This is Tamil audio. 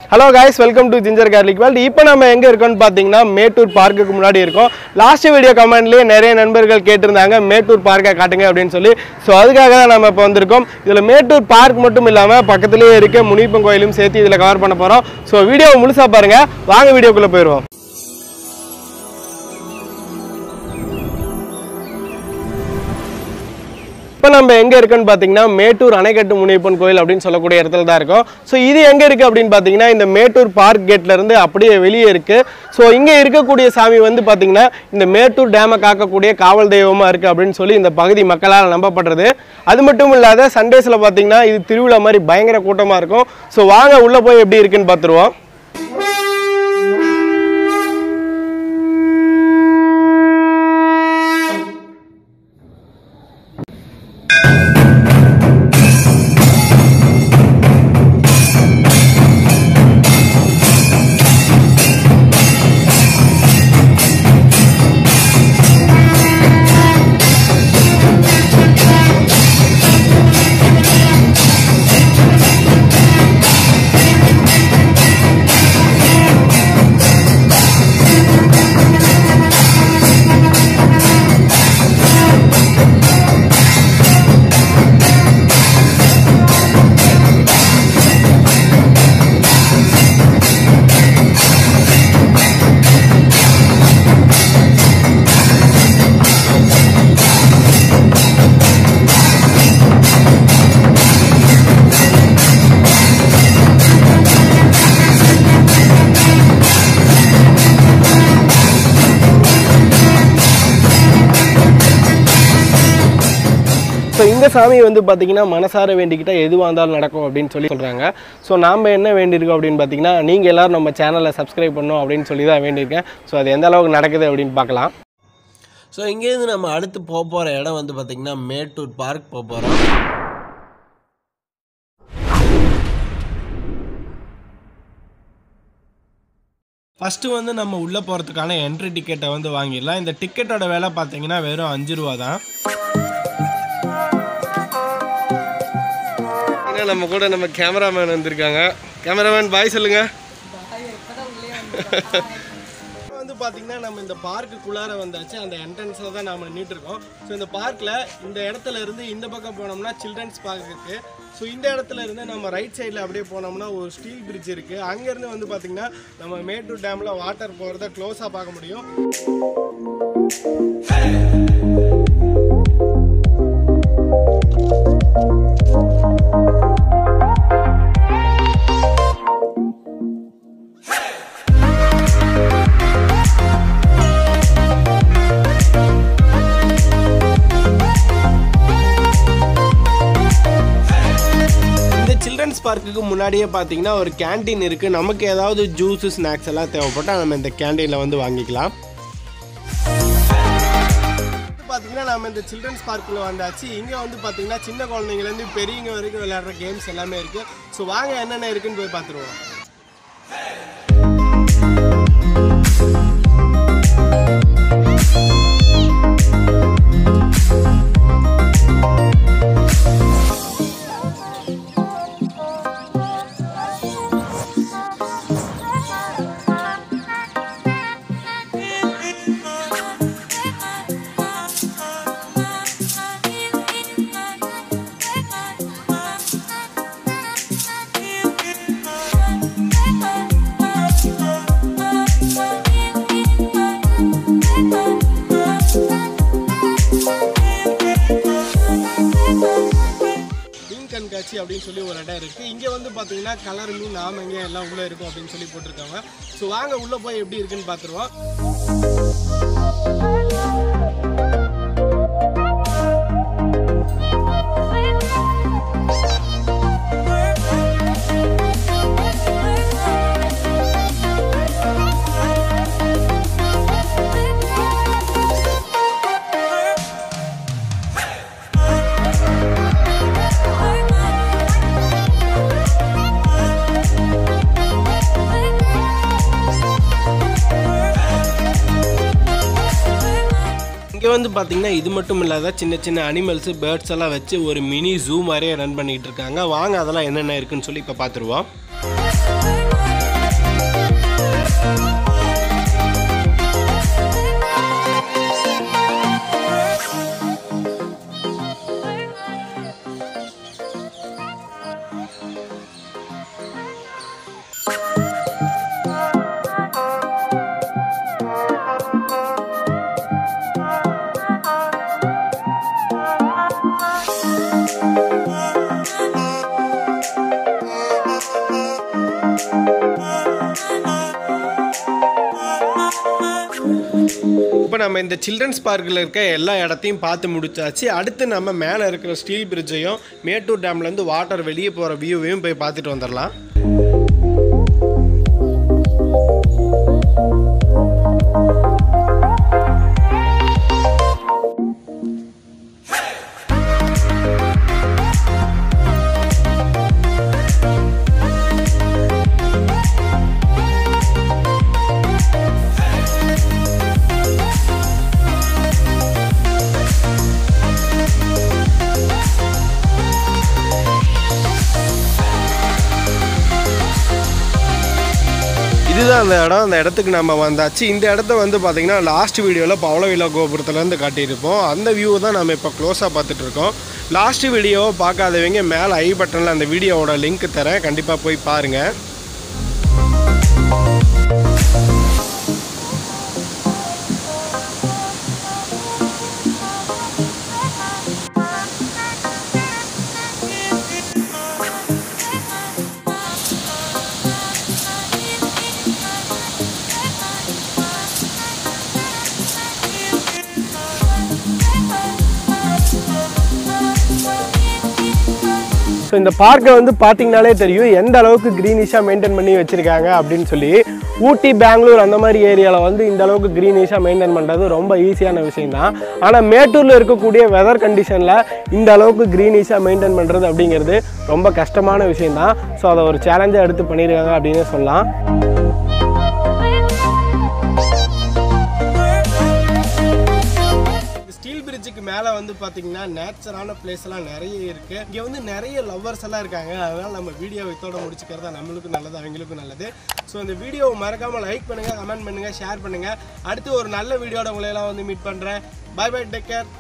Hello guys, welcome to Ginger Garlic World. இப்போ நம்ம எங்க இருக்கோம்னு பாத்தீங்கன்னா மேட்டூர் பார்க்குக்கு முன்னாடி இருக்கோம். லாஸ்ட் வீடியோ கமெண்ட்லயே நிறைய நண்பர்கள் கேட்டிருந்தாங்க மேட்டூர் பார்க்க காட்டுங்க அப்படினு சொல்லி. சோ அதுக்காக தான் நாம இப்ப வந்திருக்கோம். இதுல மேட்டூர் பார்க் மட்டும் இல்லாம பக்கத்துலயே இருக்க முனியப்பன் கோயிலும் சேர்த்து இதல கவர் பண்ண போறோம். சோ வீடியோவை முழுசா பாருங்க. வாங்க வீடியோக்குள்ள போயிடுவோம். இப்போ நம்ம எங்க இருக்குன்னு பாத்தீங்கன்னா மேட்டூர் அணைக்கட்டு முனியப்பன் கோயில் அப்படினு சொல்லக்கூடிய இடத்துல தான் இருக்கோம். சோ இது எங்க இருக்கு அப்படினு பாத்தீங்கன்னா இந்த மேட்டூர் பார்க் கேட்ல இருந்து அப்படியே வெளியே இருக்கு. சோ இங்க இருக்கக்கூடிய சாமி வந்து பாத்தீங்கன்னா இந்த மேட்டூர் டேமை காக்கக்கூடிய காவல் தெய்வமா இருக்கு அப்படினு சொல்லி இந்த பகுதி மக்களால் நம்பப்படுறது. அது மட்டும் இல்லாத சண்டேஸ்ல பாத்தீங்கன்னா இது திருவிழா மாதிரி பயங்கர கூட்டமா இருக்கும். சோ வாங்க உள்ள போய் எப்படி இருக்குன்னு பாத்துருவோம். ஸோ இந்த சாமி வந்து பார்த்தீங்கன்னா மனசார வேண்டிக்கிட்ட எதுவாக இருந்தாலும் நடக்கும் அப்படின்னு சொல்லி சொல்கிறாங்க. ஸோ நாம் என்ன வேண்டியிருக்கோம் அப்படின்னு பார்த்தீங்கன்னா நீங்கள் எல்லோரும் நம்ம சேனலை சப்ஸ்கிரைப் பண்ணணும் அப்படின்னு சொல்லி தான் வேண்டியிருக்கேன். ஸோ அது எந்த அளவுக்கு நடக்குது அப்படின்னு பார்க்கலாம். ஸோ இங்கேருந்து நம்ம அடுத்து போகிற இடம் வந்து பார்த்திங்கன்னா மேட்டூர் பார்க் போகிறோம். ஃபஸ்ட்டு வந்து நம்ம உள்ளே போகிறதுக்கான என்ட்ரி டிக்கெட்டை வந்து வாங்கிடலாம். இந்த டிக்கெட்டோட விலை பார்த்தீங்கன்னா வெறும் 5 ரூபா தான். நம்ம கூட நம்ம கேமராமேன் வந்திருக்காங்க. கேமராமேன் பாய் சொல்லுங்க. வந்து பார்த்தீங்கன்னா நம்ம இந்த பார்க்குள்ளார வந்தாச்சு. அந்த என்ட்ரன்ஸில் தான் நம்ம நின்றுட்டு இருக்கோம். ஸோ இந்த பார்க்கில் இந்த இடத்துல இருந்து இந்த பக்கம் போனோம்னா சில்ட்ரன்ஸ் பார்க் இருக்குது. ஸோ இந்த இடத்துல இருந்து நம்ம ரைட் சைடில் அப்படியே போனோம்னா ஒரு ஸ்டீல் பிரிட்ஜ் இருக்குது. அங்கேருந்து வந்து பார்த்திங்கன்னா நம்ம மேட்டூர் டேமில் வாட்டர் போகிறத க்ளோஸாக பார்க்க முடியும். சில்ட்ரன்ஸ் பார்க்குக்கு முன்னாடியே பார்த்தீங்கன்னா ஒரு கேன்டீன் இருக்குது. நமக்கு ஏதாவது ஜூஸு ஸ்நாக்ஸ் எல்லாம் தேவைப்பட்டால் நம்ம இந்த கேன்டீனில் வந்து வாங்கிக்கலாம். பார்த்தீங்கன்னா நம்ம இந்த சில்ட்ரன்ஸ் பார்க்கில் வந்தாச்சு. இங்கே வந்து பார்த்தீங்கன்னா சின்ன குழந்தைங்கலேருந்து பெரியவங்க வரைக்கும் விளையாடுற கேம்ஸ் எல்லாமே இருக்குது. ஸோ வாங்க என்னென்ன இருக்குன்னு போய் பார்த்துருவோம். கண்காட்சி அப்படின்னு சொல்லி ஒரு இடம் இருக்குது. இங்கே வந்து பார்த்தீங்கன்னா கலர் மீன் ஆமைங்க எல்லாம் உள்ளே இருக்கும் அப்படின்னு சொல்லி போட்டிருக்காங்க. ஸோ வாங்க உள்ளே போய் எப்படி இருக்குன்னு பார்த்துருவோம். இங்கே வந்து பார்த்தீங்கன்னா இது மட்டும் இல்லாத சின்ன சின்ன அனிமல்ஸு பேர்ட்ஸ் எல்லாம் வச்சு ஒரு மினி ஜூ மாதிரியே ரன் பண்ணிகிட்டு இருக்காங்க. வாங்க அதெல்லாம் என்னென்ன இருக்குன்னு சொல்லி இப்போ பார்த்துருவோம். நம்ம இந்த சில்ட்ரன்ஸ் பார்க்கில் இருக்க எல்லா இடத்தையும் பார்த்து முடிச்சாச்சு. அடுத்து நம்ம மேலே இருக்கிற ஸ்டீல் பிரிட்ஜையும் மேட்டூர் டேம்லேருந்து வாட்டர் வெளியே போகிற வியூவையும் போய் பார்த்துட்டு வந்துடலாம். இதுதான் அந்த இடம். அந்த இடத்துக்கு நம்ம வந்தாச்சு. இந்த இடத்த வந்து பார்த்திங்கன்னா லாஸ்ட் வீடியோவில் பவளவிழா கோபுரத்துலேருந்து காட்டியிருப்போம். அந்த வியூவை தான் நம்ம இப்போ க்ளோஸாக பார்த்துட்ருக்கோம். லாஸ்ட் வீடியோவை பார்க்காதவங்க மேலே ஐ பட்டனில் அந்த வீடியோவோட லிங்க் தரேன், கண்டிப்பாக போய் பாருங்கள். ஸோ இந்த பார்க்கை வந்து பார்த்தீங்கனாலே தெரியும் எந்த அளவுக்கு க்ரீனிஷாக மெயின்டைன் பண்ணி வச்சுருக்காங்க அப்படின்னு சொல்லி. ஊட்டி, பெங்களூர் அந்த மாதிரி ஏரியாவில் வந்து இந்த அளவுக்கு க்ரீனிஷாக மெயின்டைன் பண்ணுறது ரொம்ப ஈஸியான விஷயம் தான். ஆனால் மேட்டூரில் இருக்கக்கூடிய வெதர் கண்டிஷனில் இந்த அளவுக்கு க்ரீனிஷாக மெயின்டைன் பண்ணுறது அப்படிங்கிறது ரொம்ப கஷ்டமான விஷயந்தான். ஸோ அதை ஒரு சேலஞ்சாக எடுத்து பண்ணியிருக்காங்க அப்படின்னு சொல்லலாம். பிரிட்ஜுக்கு மேலே வந்து பார்த்தீங்கன்னா நேச்சரான பிளேஸ் எல்லாம் நிறைய இருக்கு. இங்கே வந்து நிறைய லவ்வர்ஸ் எல்லாம் இருக்காங்க. அதனால நம்ம வீடியோ இதோட முடிச்சுக்கிறதா நம்மளுக்கும் நல்லது, அவங்களுக்கும் நல்லது. ஸோ இந்த வீடியோவை மறக்காம லைக் பண்ணுங்க, கமெண்ட் பண்ணுங்க, ஷேர் பண்ணுங்க. அடுத்து ஒரு நல்ல வீடியோட உங்களை எல்லாம் வந்து மீட் பண்றேன். Bye bye, take care.